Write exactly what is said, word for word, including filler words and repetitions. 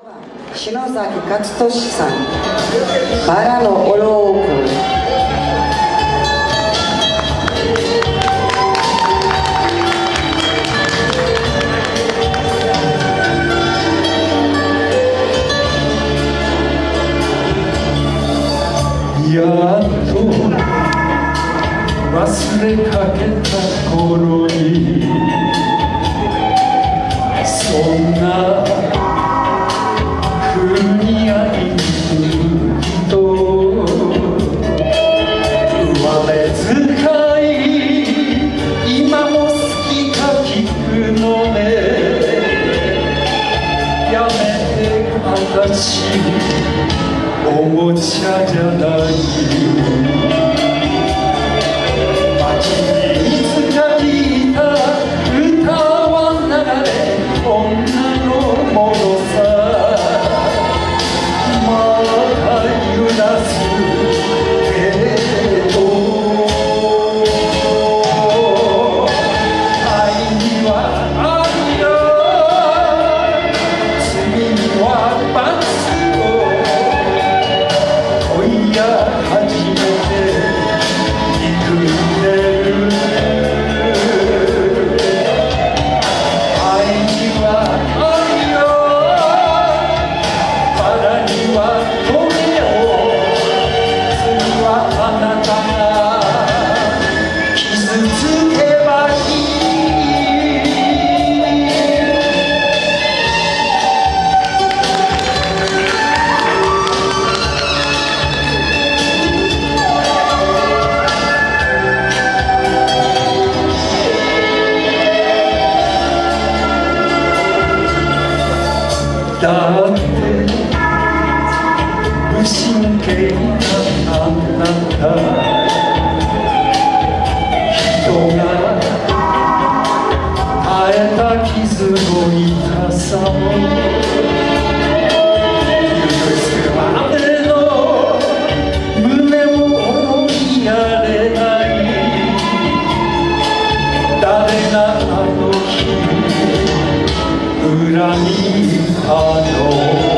篠崎勝利さん、バラのおろうく。 やっと忘れかけた頃にそんな風に会いに来ると生まれ使い今も好きか聞くのねやめて私おもちゃじゃない街にいつか聞いた歌は流れ女のものさまた揺らすけれど愛には愛よ罪には罰初めて憎んでる愛には愛よバラにはトゲを次はあなたが傷つけばいいだって無神経なあなた人が耐えた傷の痛さを許すまでの胸を思いやれない誰があの日恨みあの